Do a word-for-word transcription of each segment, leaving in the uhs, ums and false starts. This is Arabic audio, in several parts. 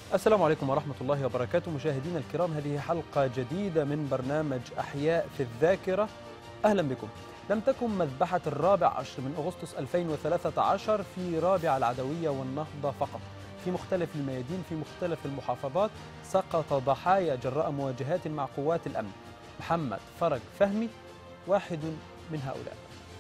السلام عليكم ورحمة الله وبركاته. مشاهدينا الكرام، هذه حلقة جديدة من برنامج أحياء في الذاكرة. أهلا بكم. لم تكن مذبحة الرابع عشر من أغسطس ألفين وثلاثة عشر في رابعة العدوية والنهضة فقط. في مختلف الميادين في مختلف المحافظات سقط ضحايا جراء مواجهات مع قوات الأمن. محمد فرج فهمي واحد من هؤلاء.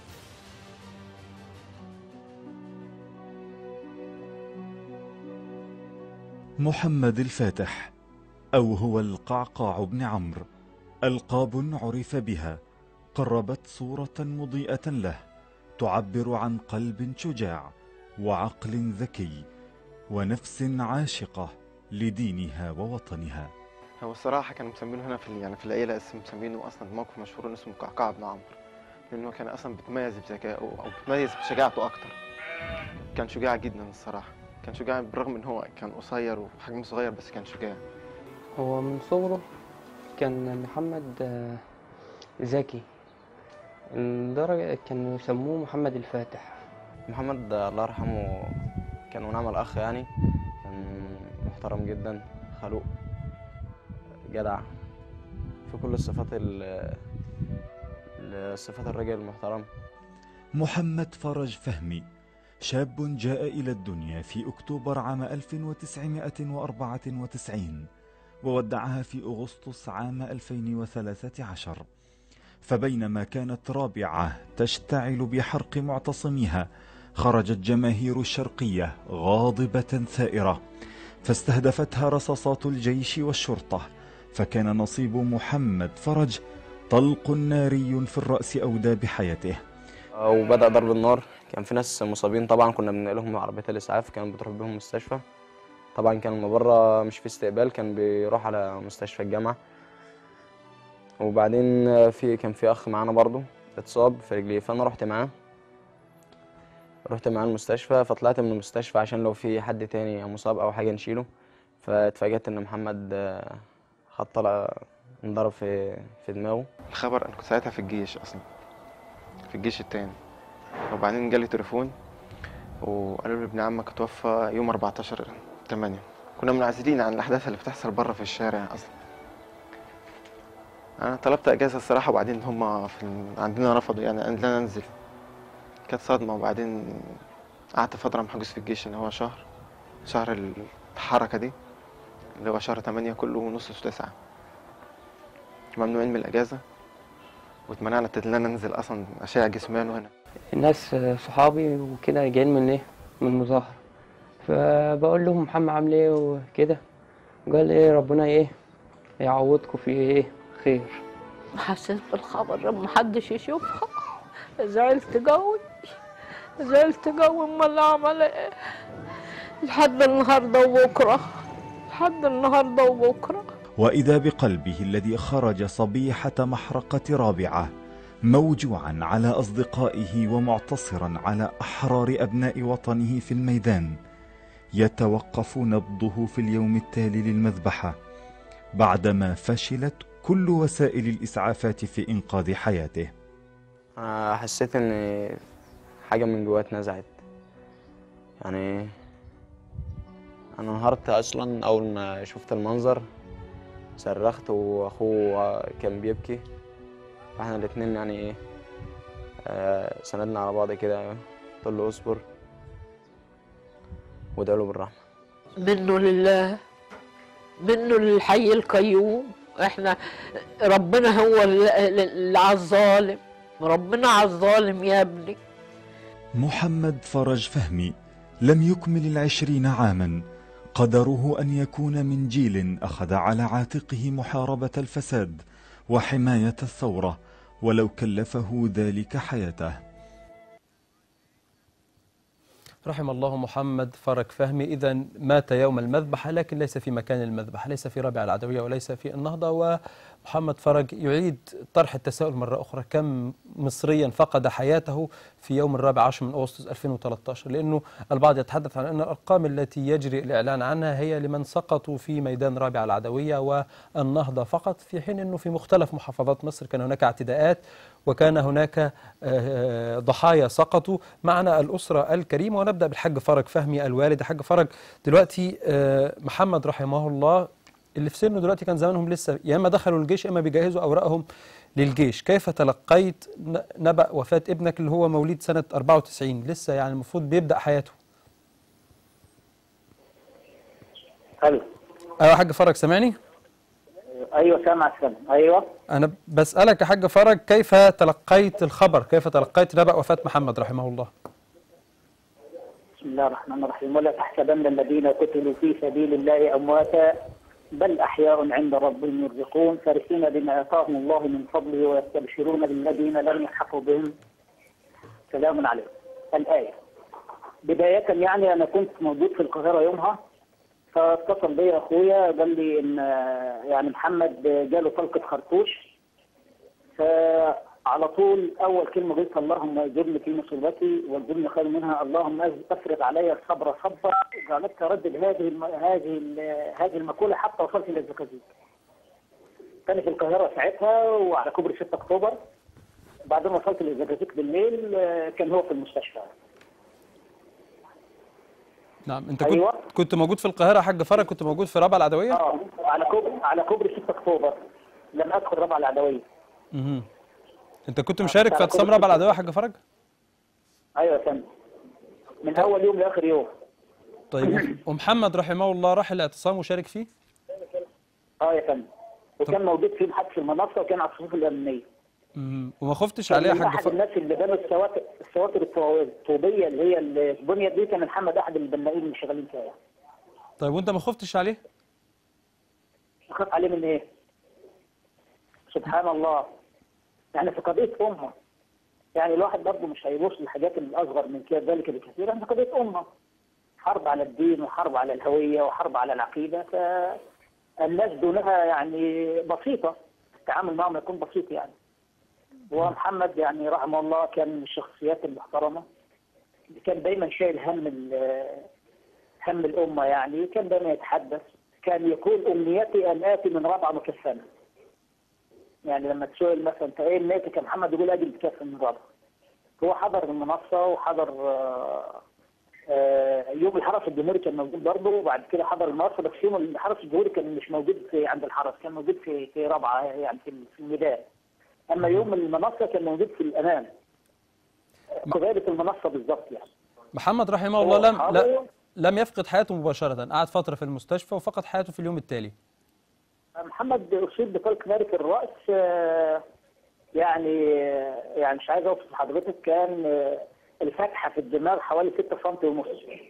محمد الفاتح، أو هو القعقاع بن عمرو، ألقاب عرف بها قربت صورة مضيئة له تعبر عن قلب شجاع وعقل ذكي ونفس عاشقة لدينها ووطنها. هو الصراحة كانوا مسمينه هنا في يعني في العيلة اسم مسمينه أصلا موقف مشهور اسمه قعقاع بن عمرو، لأنه كان أصلا بيتميز بذكائه أو بيتميز بشجاعته أكتر. كان شجاع جدا الصراحة، كان شجاع بالرغم إن هو كان قصير وحجمه صغير بس كان شجاع. هو من صغره كان محمد ذكي لدرجة كانوا يسموه محمد الفاتح. محمد الله يرحمه كان ونعم الأخ، يعني كان محترم جدا، خلوق، جدع، في كل الصفات الصفات الرجل المحترم. محمد فرج فهمي شاب جاء إلى الدنيا في أكتوبر عام ألف وتسعمائة وأربعة وتسعين وودعها في أغسطس عام ألفين وثلاثة عشر. فبينما كانت رابعة تشتعل بحرق معتصميها خرجت جماهير الشرقية غاضبة ثائرة فاستهدفتها رصاصات الجيش والشرطة، فكان نصيب محمد فرج طلق ناري في الرأس أودى بحياته. وبدأ ضرب النار، كان في ناس مصابين طبعا، كنا بننقلهم عربية الإسعاف كانت بتروح بهم مستشفى. طبعا كان بره مش في استقبال، كان بيروح على مستشفى الجامعة. وبعدين في كان في أخ معانا برضه اتصاب في رجليه، فأنا رحت معاه رحت معاه المستشفى. فطلعت من المستشفى عشان لو في حد تاني مصاب أو حاجة نشيله، فاتفاجأت إن محمد خد طلقة انضرب في في دماغه. الخبر أنا كنت ساعتها في الجيش أصلا، في الجيش التاني، وبعدين جالي تليفون وقالوا لي ابن عمك توفى يوم أربعتاشر تمانية. كنا منعزلين عن الأحداث اللي بتحصل بره في الشارع أصلا. أنا طلبت أجازة الصراحة، وبعدين هما في ال... عندنا رفضوا يعني إن أنا أنزل. كانت صدمة، وبعدين قعدت فترة محجوز في الجيش اللي هو شهر شهر الحركة دي اللي هو شهر تمانية كله ونص تسعة، ممنوعين من الأجازة، واتمنعنا إن أنا أنزل أصلا أشعة جسمانه هنا. الناس صحابي وكده جايين من ايه من المظاهرة، فبقول لهم محمد عامل ايه وكده، قال ايه ربنا ايه يعوضكم في ايه خير. حسيت بالخبر محدش يشوفها، زعلت قوي زعلت قوي. امال عمل ايه لحد النهارده وبكره لحد النهارده وبكره. وإذا بقلبه الذي خرج صبيحة محرقة رابعة موجوعا على أصدقائه ومعتصرا على أحرار أبناء وطنه في الميدان يتوقف نبضه في اليوم التالي للمذبحة بعدما فشلت كل وسائل الإسعافات في إنقاذ حياته. أنا حسيت إن حاجة من جوايا اتنزعت، يعني أنا انهارت أصلا أول ما شفت المنظر، صرخت وأخوه كان بيبكي، فاحنا الاتنين يعني إيه آه سندنا على بعض كده، قلت له اصبر وادعوا له بالرحمة. منه لله، منه للحي القيوم. احنا ربنا هو اللي على الظالم، ربنا على الظالم يا ابني. محمد فرج فهمي لم يكمل العشرين عاما، قدره أن يكون من جيل أخذ على عاتقه محاربة الفساد وحماية الثورة ولو كلفه ذلك حياته. رحم الله محمد فرج فهمي. إذا مات يوم المذبحة، لكن ليس في مكان المذبحة، ليس في رابعة العدوية وليس في النهضة، محمد فرج يعيد طرح التساؤل مرة أخرى، كم مصريا فقد حياته في يوم الرابع عشر من أغسطس ألفين وثلاثة عشر؟ لأنه البعض يتحدث عن أن الأرقام التي يجري الإعلان عنها هي لمن سقطوا في ميدان رابعة العدوية والنهضة فقط، في حين أنه في مختلف محافظات مصر كان هناك اعتداءات وكان هناك ضحايا سقطوا. معنا الأسرة الكريمة ونبدأ بالحاج فرج فهمي الوالد. حاج فرج، دلوقتي محمد رحمه الله اللي في سنه دلوقتي كان زمانهم لسه يا اما دخلوا الجيش يا اما بيجهزوا اوراقهم للجيش، كيف تلقيت نبأ وفاة ابنك اللي هو مواليد سنة أربعة وتسعين، لسه يعني المفروض بيبدأ حياته؟ الو. ايوه يا حاج فرج، سامعني؟ ايوه سامع سامع. ايوه انا بسألك يا حاج فرج، كيف تلقيت الخبر، كيف تلقيت نبأ وفاة محمد رحمه الله؟ بسم الله الرحمن الرحيم. ولا تحسبن الذين قتلوا في سبيل الله امواتا بل احياء عند ربهم يرزقون فرحين بما اتاهم الله من فضله ويستبشرون بالذين لم يلحقوا بهم سلام عليكم. الايه بدايه، يعني انا كنت موجود في القاهره يومها، فاتصل بي اخويا قال لي ان يعني محمد جاله طلقه خرطوش، فعلى طول اول كلمه قلت اللهم اجرني في مصيبتي واجرني خير منها، اللهم افرغ علي الصبر صبرا. جعلت اردد هذه الم... هذه ال... هذه المقوله حتى وصلت الى الزقازيق. كان في القاهره ساعتها وعلى كوبري ستة اكتوبر. بعدين وصلت للزقازيق بالليل كان هو في المستشفى. نعم. انت أيوة. كنت كنت موجود في القاهره يا حاج فرج؟ كنت موجود في رابعه العدويه؟ اه على كوبري على كوبري ستة اكتوبر، لم ادخل رابعه العدويه. اها. انت كنت مشارك في اعتصام رابعه العدويه يا حاج فرج؟ ايوه يا فندم، من اول يوم لاخر يوم. طيب ومحمد رحمه الله راح الاعتصام وشارك فيه؟ اه يا فندم، وكان موجود فيه محدث المنصه وكان على الصفوف الامنيه. امم وما خفتش عليه يا حاج احد فرج؟ الناس اللي بنوا السواتر السواتر الطوبيه اللي هي البنيه دي كان محمد احد البنائين اللي شغالين فيها. طيب وانت ما خفتش عليه؟ اخاف عليه من ايه؟ سبحان الله، يعني في قضيه امه، يعني الواحد برضه مش هيبص للحاجات الاصغر من كده ذلك بكثير، في قضيه امه، حرب على الدين وحرب على الهويه وحرب على العقيده، فالناس دونها يعني بسيطه، التعامل معهم يكون بسيط يعني. ومحمد يعني رحمه الله كان من الشخصيات المحترمه، كان دايما شايل هم هم الامه، يعني كان دايما يتحدث، كان يقول امنيتي ان اتي من رابعه مكفنه. يعني لما تسأل مثلا انت ايه امنيتك يا محمد، يقول اجي مكفن من رابعه. هو حضر المنصه وحضر آآ آآ يوم الحرس الجمهوري كان موجود برضه، وبعد كده حضر المنصه، بس يوم الحرس الجمهوري كان مش موجود في عند الحرس، كان موجود في في رابعه يعني في الميدان. اما يوم المنصه كان موجود في الامام، قبيله المنصه بالظبط يعني. محمد رحمه الله لم لا لم يفقد حياته مباشره، قعد فتره في المستشفى وفقد حياته في اليوم التالي. محمد اصيب بطلق ناري في الراس، يعني يعني مش عايز اوصف لحضرتك، كان الفتحه في الدماغ حوالي ستة سم ونص.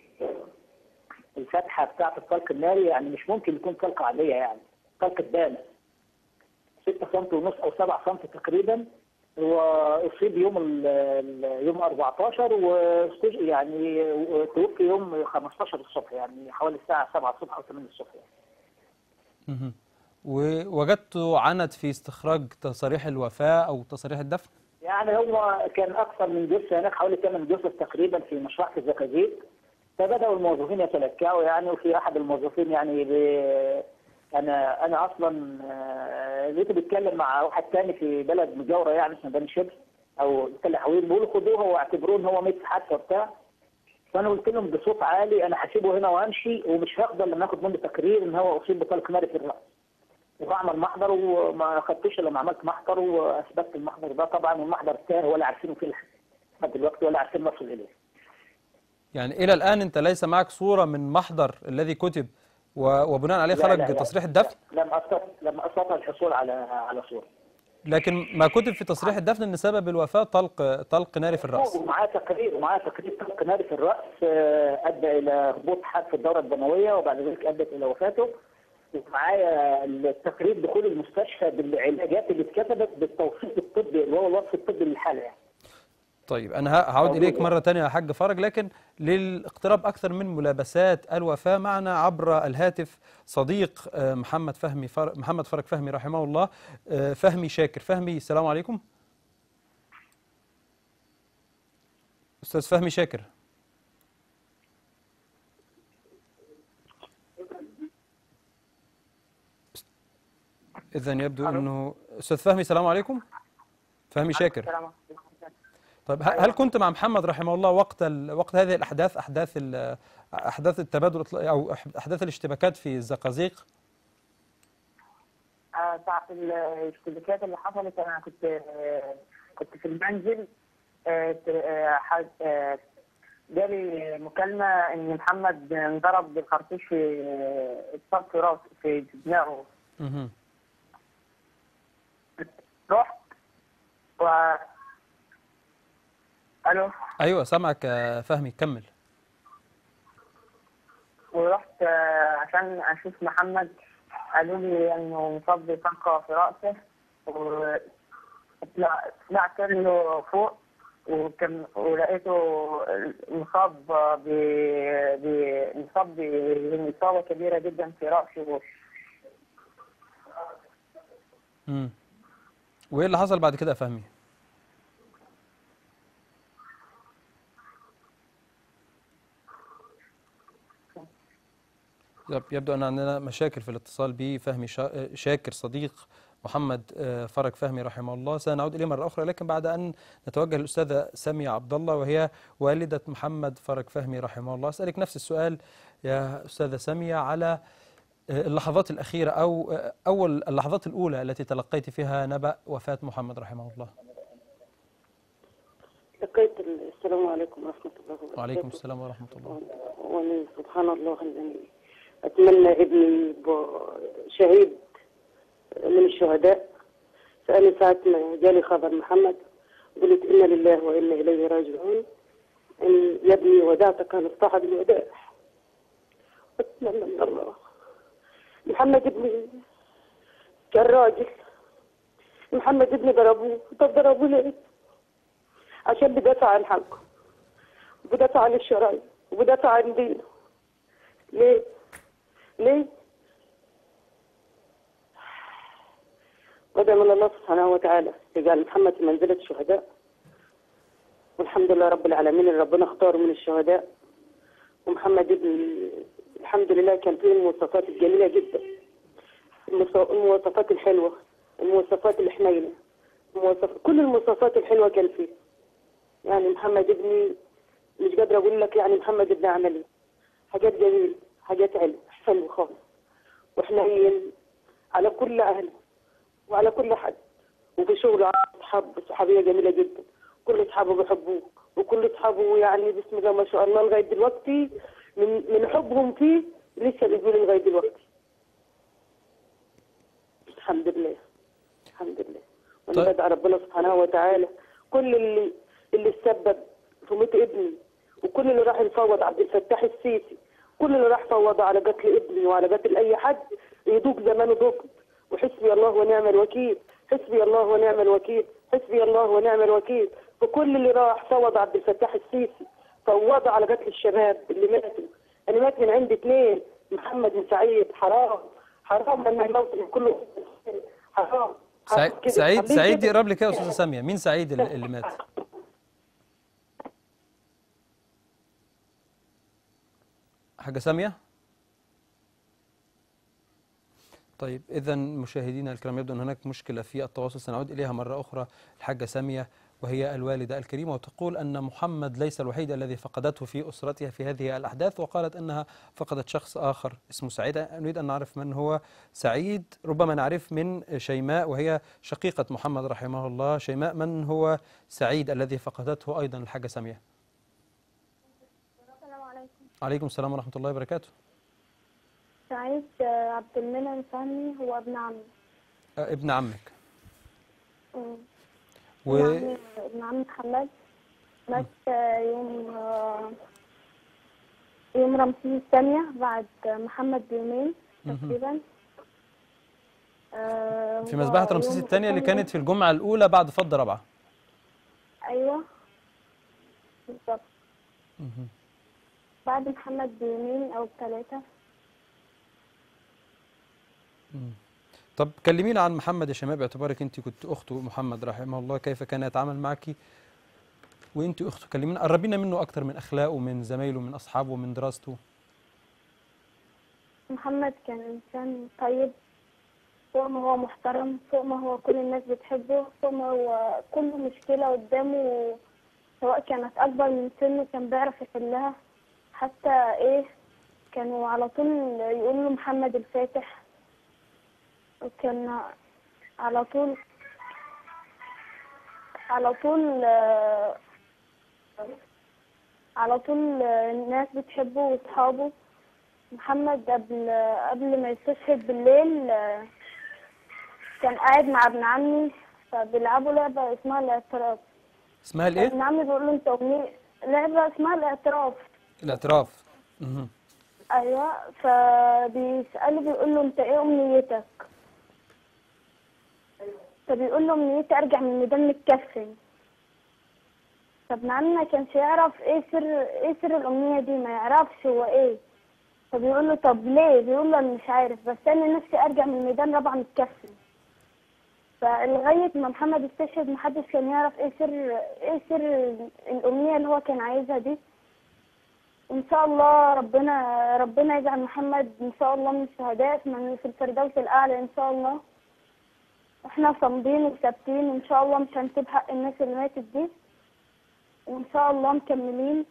الفتحه بتاعت الطلق الناري يعني مش ممكن يكون طلقه عاديه، يعني طلقه دامه ستة سم ونص او سبعة سم تقريبا. واصيب يوم ال يوم أربعتاشر واستج يعني توفي يوم خمستاشر الصبح، يعني حوالي الساعه سبعة الصبح او ثمانية الصبح يعني. اها. ووجدته عند في استخراج تصاريح الوفاه او تصاريح الدفن؟ يعني هو كان اكثر من جثه هناك، حوالي ثمان جثث تقريبا في مشرحه الزقازيق، فبداوا الموظفين يتلكعوا يعني، وفي احد الموظفين يعني ب... انا انا اصلا لقيته بيتكلم مع واحد ثاني في بلد مجاوره يعني اسمه بني شبر او تل حويل، بيقولوا خدوه واعتبروه ان هو ميت في حادثه وبتاع. فانا قلت لهم بصوت عالي انا هسيبه هنا وامشي، ومش هقدر لما اخد منه تقرير ان هو اصيب بطلق ناري في الراس. وبعمل محضر وما خدتش الا لما عملت محضر واثبتت المحضر ده طبعا، والمحضر تاه ولا عارفينه فين لحد دلوقتي ولا عارفين نصل اليه. يعني الى الان انت ليس معك صوره من محضر الذي كتب وبناء عليه خرج لا لا تصريح لا الدفن؟ لم استطع لم استطع الحصول على على صوره. لكن ما كتب في تصريح الدفن ان سبب الوفاه طلق طلق ناري في الراس. ومعاه تقرير ومعاه تقرير طلق ناري في الراس ادى الى هبوط حاد في الدوره الدمويه وبعد ذلك ادت الى وفاته. ومعايا التقرير دخول المستشفى بالعلاجات اللي اتكتبت بالتوصيف الطبي اللي هو الوصف الطبي للحاله يعني. طيب أنا ه- هعود إليك مرة تانية يا حاج فرج، لكن للاقتراب أكثر من ملابسات الوفاة معنا عبر الهاتف صديق آه، محمد فهمي فر... محمد فرج فهمي رحمه الله، آه، فهمي شاكر. فهمي السلام عليكم. أستاذ فهمي شاكر. إذا يبدو أنه أستاذ فهمي السلام عليكم. فهمي شاكر. طيب ه- هل كنت مع محمد رحمه الله وقت ال... وقت هذه الأحداث، أحداث ال... أحداث التبادل الإطلاق- أو أح- أحداث الاشتباكات في الزقازيق؟ آه، ساعة الاشتباكات اللي حصلت أنا كنت آه، كنت في المنزل. آه، ت- آه، حد- آه، جالي مكالمة إن محمد انضرب بالخرطوش في آه، اتصاب في راسه في دماغه. مهم. رحت و ألو أيوة سامعك يا فهمي، كمل. ورحت آه، عشان أشوف محمد. قالوا لي إنه مصاب بطنقة في رأسه، وطلعت طلعت له فوق وكان ولقيته مصاب ب ب- مصاب بإصابة كبيرة جدا في رأسه. مم. وإيه اللي حصل بعد كده يا فهمي؟ يب- يبدو أن عندنا مشاكل في الاتصال بفهمي شا- شاكر صديق محمد آه، فرج فهمي رحمه الله. سنعود إليه مرة أخرى، لكن بعد أن نتوجه للأستاذة سامية عبد الله وهي والدة محمد فرج فهمي رحمه الله. أسألك نفس السؤال يا أستاذة سامية على آه، اللحظات الأخيرة أو آه، أول اللحظات الأولى التي تلقيت فيها نبأ وفاة محمد رحمه الله. لقيت السلام عليكم ورحمة الله وبركاته. وعليكم السلام ورحمة الله. وأنا سبحان الله أنني أتمنى ابني يبقى شهيد من الشهداء. فأنا ساعة ما جالي خبر محمد قلت إنا لله وإنا إليه راجعون. إن يا ابني ودعتك عن الصاحب الوداع. أتمنى من الله. محمد ابني كان راجل. محمد ابني ضربوه. طب ضربوه ليه؟ عشان بدافع عن حقه، بدافع عن الشرعية، وبدافع عن دينه. ليه؟ ليه؟ قدم الله سبحانه وتعالى يجعل محمد في منزلة الشهداء، والحمد لله رب العالمين اللي ربنا اختاره من الشهداء. ومحمد ابن الحمد لله كان فيه المواصفات الجميلة جدا، المواصفات الحلوة، المواصفات الحنينة، المواصف... كل المواصفات الحلوة كان فيه. يعني محمد ابني مش قادرة أقول لك يعني محمد ابني عمل إيه. حاجات جميلة، حاجات حلوة، حلو خالص، وحنين على كل أهله وعلى كل حد. وفي شغله عنده أصحاب صحابية جميلة جدا، كل أصحابه بيحبوه، وكل أصحابه يعني بسم الله ما شاء الله لغاية دلوقتي من من حبهم فيه لسه بيقولوا لغاية دلوقتي. الحمد لله الحمد لله. وأنا طيب. بدعي ربنا سبحانه وتعالى كل اللي اللي تسبب في موت ابني، وكل اللي راح يفوض عبد الفتاح السيسي، كل اللي راح فوض على قتل ابني وعلى قتل اي حد يدوق زمانه دوق. وحسبي الله ونعم الوكيل، حسبي الله ونعم الوكيل، حسبي الله ونعم الوكيل. وكل اللي راح فوض عبد الفتاح السيسي فوض على قتل الشباب اللي ماتوا. انا مات من عندي اثنين، محمد وسعيد. حرام حرام لما الموت من كله حرام. سعيد حرام كده. سعيد عاملين سعيد كده. يقرب لك يا أستاذة سامية، مين سعيد اللي اللي مات؟ حاجة سامية؟ طيب إذا مشاهدينا الكرام يبدو أن هناك مشكلة في التواصل، سنعود إليها مرة أخرى. الحاجة سامية وهي الوالدة الكريمة، وتقول أن محمد ليس الوحيد الذي فقدته في أسرتها في هذه الأحداث، وقالت أنها فقدت شخص آخر اسمه سعيد. نريد أن نعرف من هو سعيد، ربما نعرف من شيماء وهي شقيقة محمد رحمه الله. شيماء، من هو سعيد الذي فقدته أيضا الحاجة سامية؟ السلام عليكم. عليكم السلام ورحمة الله وبركاته. سعيد آه، عبد المنعم فهمي هو ابن عمي. آه، ابن عمك. مم. و... ابن عمي ابن عمي محمد مات آه، يوم آه، يوم رمسيس الثانية بعد محمد بيومين تقريبا. آه، في هو مذبحة رمسيس يوم الثانية اللي الثاني- كانت في الجمعة الأولى بعد فض رابعة. أيوه. مهم. بعد محمد بيومين أو بثلاثة. مم. طب كلمينا عن محمد يا شيماء، باعتبارك انت كنت اخته محمد رحمه الله، كيف كان يتعامل معك وانت اخته؟ كلمينا، قربينا منه اكتر، من اخلاقه، من زمايله، من اصحابه، من دراسته. محمد كان إنسان طيب، فوق ما هو محترم، فوق ما هو كل الناس بتحبه، فوق ما هو كل مشكلة قدامه سواء كانت أكبر من سنه كان بيعرف يحلها. حتى إيه، كانوا على طول يقولوا له محمد الفاتح، وكان على طول على طول آه، على طول آه، الناس بتحبه واصحابه. محمد قبل قبل ما يستشهد بالليل آه، كان قاعد مع ابن عمي، فبيلعبوا لعبة اسمها الاعتراف. اسمها الايه؟ ابن عمي بيقول له انت أمنية، لعبة اسمها الاعتراف. الاعتراف. مهم. ايوه، فبيسأله بيقول له انت ايه امنيتك؟ فبيقول له امنيتي ارجع من الميدان متكفن. فابن عمي ما كانش يعرف ايه سر ايه سر الامنية دي، ما يعرفش هو ايه. فبيقول له طب ليه؟ بيقول له انا مش عارف، بس انا نفسي ارجع من الميدان رابعة متكفن. فلغاية ما محمد استشهد محدش كان يعرف ايه سر ايه سر الامنية اللي هو كان عايزها دي. ان شاء الله ربنا ربنا يجعل محمد ان شاء الله من الشهداء في في الفردوس الاعلى ان شاء الله. احنا صامدين وثابتين وان شاء الله مش هنسيب حق الناس اللي ماتت دي، وان شاء الله مكملين.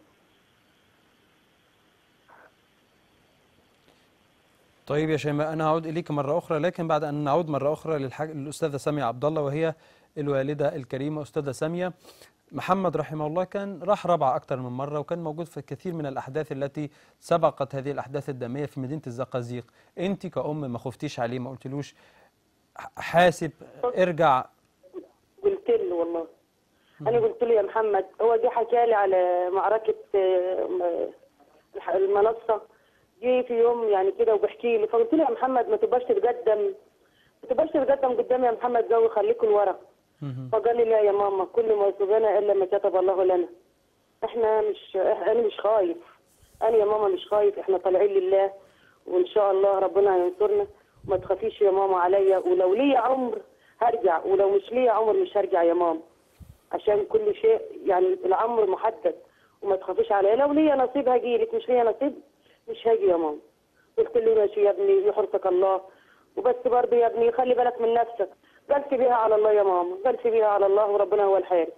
طيب يا شيماء، انا هعود اليك مره اخرى، لكن بعد ان نعود مره اخرى للحاج... للاستاذه ساميه عبد الله، وهي الوالده الكريمه استاذه ساميه. محمد رحمه الله كان راح رابعه اكثر من مره، وكان موجود في كثير من الاحداث التي سبقت هذه الاحداث الدميه في مدينه الزقازيق. انت كأم ما خفتيش عليه؟ ما قلتلوش حاسب ارجع؟ قلت له والله، انا قلت له يا محمد، هو جه حكى لي على معركه آه، المنصه، جه في يوم يعني كده وبحكي لي، فقلت له يا محمد ما تبقاش تتقدم ما تبقاش تتقدم قدامي يا محمد، جو خليكم لورا. فقال لي لا يا ماما، كل ما يصيبنا الا ما كتب الله لنا. احنا مش انا مش خايف، انا يا ماما مش خايف، احنا طالعين لله وان شاء الله ربنا هينصرنا، وما تخافيش يا ماما عليا، ولو ليا عمر هرجع، ولو مش ليا عمر مش هرجع يا ماما، عشان كل شيء يعني العمر محدد، وما تخافيش عليا، لو ليا نصيب هجيلك، مش ليا نصيب مش هاجي يا ماما. قلت له ماشي يا ابني، يحرسك الله، وبس برضه يا ابني خلي بالك من نفسك. قال سيبيها على الله يا ماما، قال سيبيها على الله وربنا هو الحارس.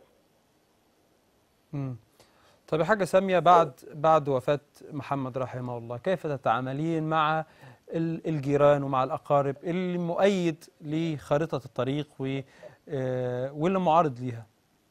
امم طيب يا حاجه ساميه، بعد بعد وفاه محمد رحمه الله كيف تتعاملين مع الجيران ومع الاقارب اللي مؤيد لخارطه الطريق و واللي معارض ليها؟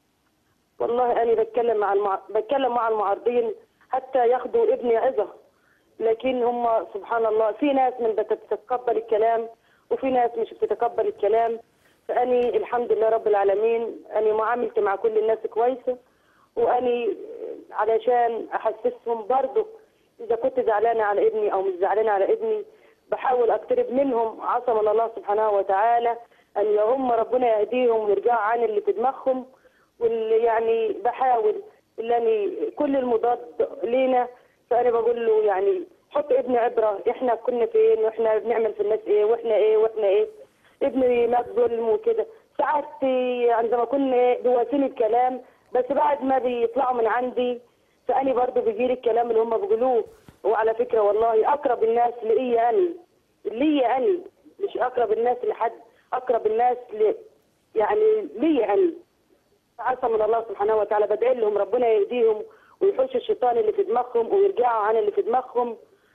والله انا بتكلم مع المع... بتكلم مع المعارضين حتى ياخدوا ابني عظه، لكن هم سبحان الله في ناس من بتتقبل الكلام وفي ناس مش بتتقبل الكلام. فاني الحمد لله رب العالمين اني معاملتي مع كل الناس كويسه، واني علشان احسسهم برضه اذا كنت زعلانه على ابني او مش زعلانه على ابني، بحاول اقترب منهم عصم الله سبحانه وتعالى ان هم ربنا يهديهم ويرجعوا عن اللي في دماغهم، واللي يعني بحاول اللي أنا كل المضاد لينا. فانا بقول له يعني حط ابني عبره، احنا كنا فين واحنا بنعمل في الناس ايه واحنا ايه واحنا ايه، ابني مات ظلم وكده. ساعات عندما كنا بيواسيني الكلام، بس بعد ما بيطلعوا من عندي فاني برضه بيجيلي الكلام اللي هم بيقولوه. وعلى فكره والله اقرب الناس ليا انا ليا انا مش اقرب الناس لحد، اقرب الناس ل يعني ليا انا. عصم من الله سبحانه وتعالى، بدعي لهم ربنا يهديهم ويحوش الشيطان اللي في دماغهم ويرجعوا عن اللي في دماغهم،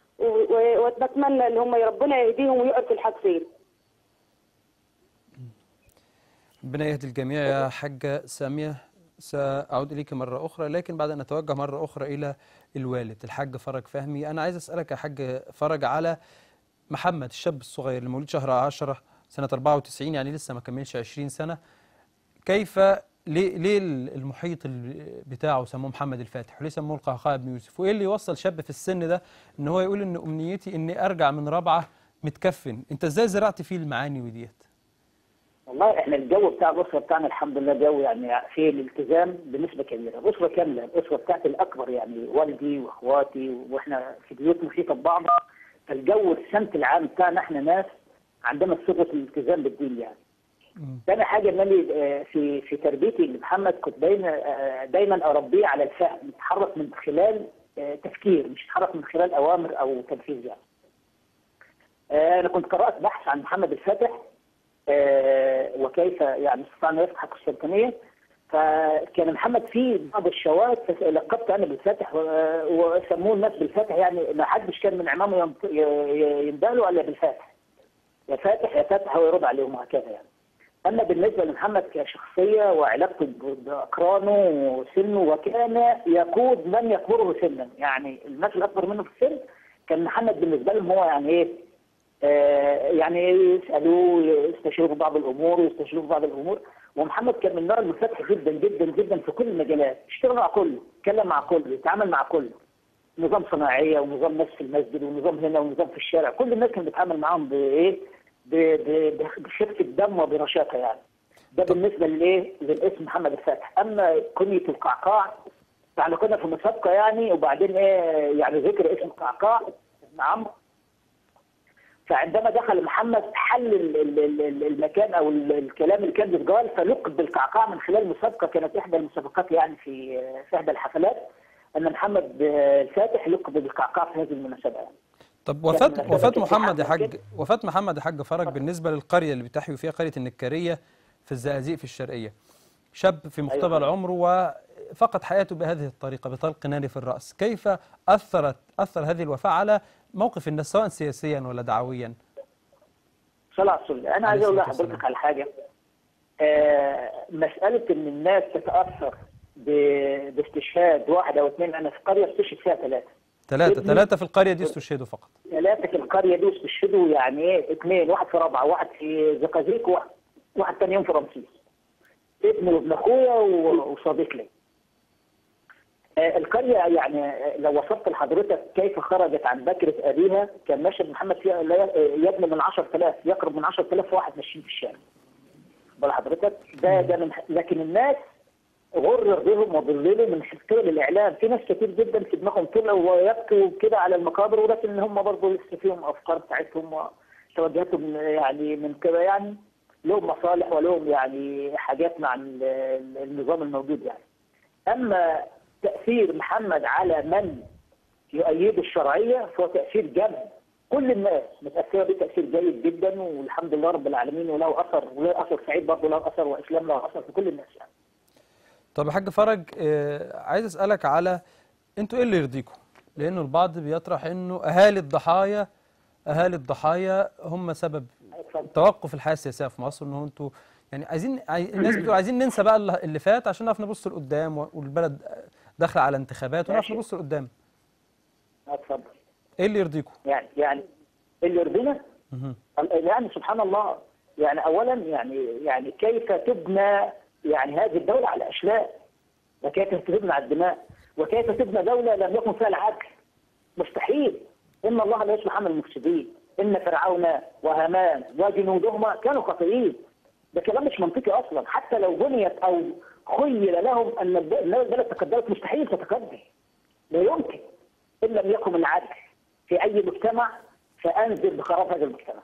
واتمنى ان هم ربنا يهديهم ويعرفوا الحق فين. ربنا يهدي الجميع يا حاجة سامية. سأعود إليك مرة أخرى، لكن بعد أن نتوجه مرة أخرى إلى الوالد الحاج فرج فهمي. أنا عايز أسألك يا حاج فرج على محمد الشاب الصغير اللي مولود شهر عشرة سنة أربعة وتسعين، يعني لسه ما كملش عشرين سنة. كيف ليه ليه المحيط بتاعه سموه محمد الفاتح، وليه سموه القعقاع بن يوسف؟ وايه اللي يوصل شاب في السن ده ان هو يقول ان امنيتي اني ارجع من رابعه متكفن؟ انت ازاي زرعت فيه المعاني وديت؟ والله احنا الجو بتاع الاسره بتاعنا الحمد لله جو يعني فيه الالتزام بنسبه كبيره، الاسره كامله، الاسره بتاعتي الاكبر يعني والدي واخواتي واحنا في بيوت محيطه ببعض، فالجو السمت العام بتاعنا احنا ناس عندنا صفه الالتزام بالدين يعني. ثاني حاجه ان انا في في تربيتي لمحمد كنت دايما دايما اربيه على الفهم، يتحرك من خلال تفكير مش يتحرك من خلال اوامر او تنفيذ يعني. انا كنت قرات بحث عن محمد الفاتح وكيف يعني استطاع ان يفتح القسطنطينيه، فكان محمد فيه بعض الشواذ لقبت انا بالفاتح وسموه الناس بالفاتح، يعني ما حدش كان من عمامه يندهله الا بالفاتح، يا فاتح يا فاتح هو يرد عليهم وهكذا يعني. اما بالنسبه لمحمد كشخصيه وعلاقته باقرانه وسنه، وكان يقود من يكبره سنا، يعني الناس الاكبر منه في السن كان محمد بالنسبه لهم هو يعني ايه؟ آه يعني يسالوه يستشيروا في بعض الامور ويستشيروا في بعض الامور، ومحمد كان من النوع المنفتح جدا جدا جدا في كل المجالات، اشتغل مع كله، اتكلم مع كله، يتعامل مع كله. نظام صناعيه ونظام ناس في المسجد ونظام هنا ونظام في الشارع، كل الناس كان بيتعامل معاهم بايه؟ بخفه دم وبرشاقه يعني. ده بالنسبه للايه؟ للاسم محمد الفاتح. اما كنيه القعقاع يعني كنا في مسابقه يعني، وبعدين ايه يعني ذكر اسم القعقاع ابن عمرو، فعندما دخل محمد حل المكان او الكلام اللي كان بيتقال فلقب بالقعقاع من خلال مسابقه كانت احدى المسابقات يعني في في احدى الحفلات، ان محمد الفاتح لقب بالقعقاع في هذه المناسبه يعني. طب وفاة وفاة محمد يا حاج وفاة محمد يا حاج فرج بالنسبه للقريه اللي بتحيوا فيها، قريه النكريه في الزقازيق في الشرقيه، شاب في مقتبل أيوة. عمره وفقد حياته بهذه الطريقه بطلق ناري في الراس، كيف اثرت اثر هذه الوفاه على موقف الناس سواء سياسيا ولا دعويا؟ صلى على الرسول. انا عايز اقول لحضرتك على حاجه، آه مساله ان الناس تتاثر باستشهاد واحد او اثنين، انا في قريه استشهد فيها ثلاثه ثلاثه ثلاثه في القريه دي استشهدوا فقط، ثلاثه في القريه دي استشهدوا يعني ايه؟ اثنين، واحد في رابعه، واحد في زقازيق، وواحد واحد ثاني يوم في رمسيس، ابن وابن اخويا وصديق لي. آه القريه يعني لو وصفت لحضرتك كيف خرجت عن بكره ابيها، كان مشهد محمد فيها يجمل من عشرة آلاف، يقرب من عشرة آلاف واحد ماشيين في الشارع. بقول لحضرتك ده ده من، لكن الناس غرر بهم وضللوا من خلال الاعلام، في ناس كتير جدا في دماغهم طلعوا ويبكوا كده على المقابر، ولكن هم برضه لسه فيهم افكار بتاعتهم وتوجهاتهم يعني من كده يعني لهم مصالح ولهم يعني حاجات مع النظام الموجود يعني. اما تاثير محمد على من يؤيد الشرعيه فهو تاثير جم، كل الناس متاثره بتاثير جيد جدا والحمد لله رب العالمين، وله اثر وله اثر سعيد برضه، له اثر واسلام له اثر في كل الناس يعني. طب يا حاج فرج آه عايز اسالك على انتوا ايه اللي يرضيكم؟ لانه البعض بيطرح انه اهالي الضحايا اهالي الضحايا هم سبب توقف الحياه السياسيه في مصر، انه انتوا يعني عايزين الناس بتقول عايزين ننسى بقى اللي فات عشان نعرف نبص لقدام، والبلد داخله على انتخابات ونعرف نبص لقدام. اتفضل. ايه اللي يرضيكم؟ يعني يعني اللي يرضينا يعني سبحان الله، يعني اولا يعني يعني كيف تبنى يعني هذه الدولة على أشلاء، وكيف تبنى على الدماء، وكيف تبنى دولة لم يكن فيها العدل؟ مستحيل. إن الله لا يصلح عمل المفسدين، إن فرعون وهامان وجنودهما كانوا خاطئين. ده كلام مش منطقي أصلا، حتى لو بنيت أو خيل لهم أن البلد تقدمت مستحيل تتقدم، لا يمكن إن لم يكن العدل في أي مجتمع، فأنزل بخراب هذا المجتمع.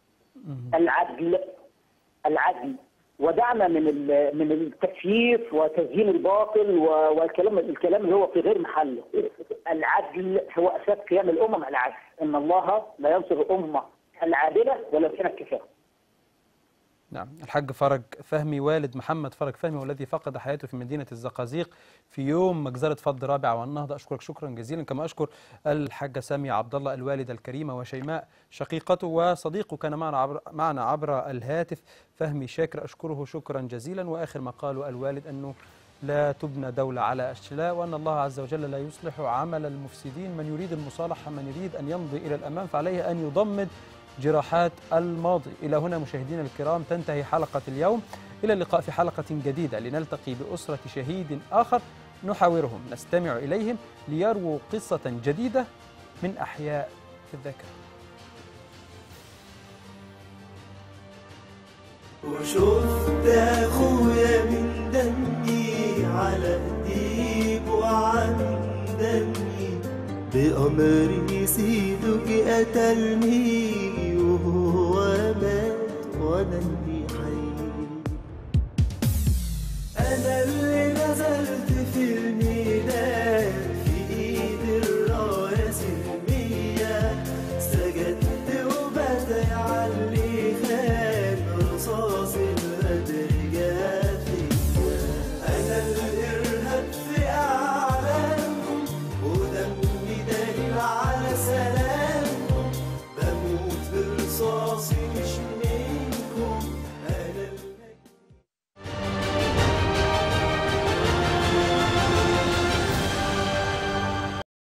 العدل العدل ودعنا من من التكييف وتزيين الباطل والكلام الكلام اللي هو في غير محله. العدل هو اساس قيام الامم، العدل، ان الله لا ينصر الامه العادله ولو كانت كفايه. نعم. الحاج فرج فهمي والد محمد فرج فهمي والذي فقد حياته في مدينة الزقازيق في يوم مجزرة فض رابعة والنهضة، أشكرك شكرا جزيلا، كما أشكر الحاجة سامية عبد الله الوالدة الكريمة وشيماء شقيقته وصديقه كان معنا عبر, معنا عبر الهاتف فهمي شاكر، أشكره شكرا جزيلا. وآخر ما قاله الوالد أنه لا تبنى دولة على أشلاء، وأن الله عز وجل لا يصلح عمل المفسدين، من يريد المصالحة من يريد أن يمضي إلى الأمام فعليه أن يضمد جراحات الماضي. إلى هنا مشاهدينا الكرام تنتهي حلقة اليوم، إلى اللقاء في حلقة جديدة لنلتقي بأسرة شهيد آخر نحاورهم نستمع إليهم ليرووا قصة جديدة من أحياء في الذاكرة. وشفت اخويا من دمي على ايديك وعن دمي، بأمر سيدك قتلني وهو مات وانا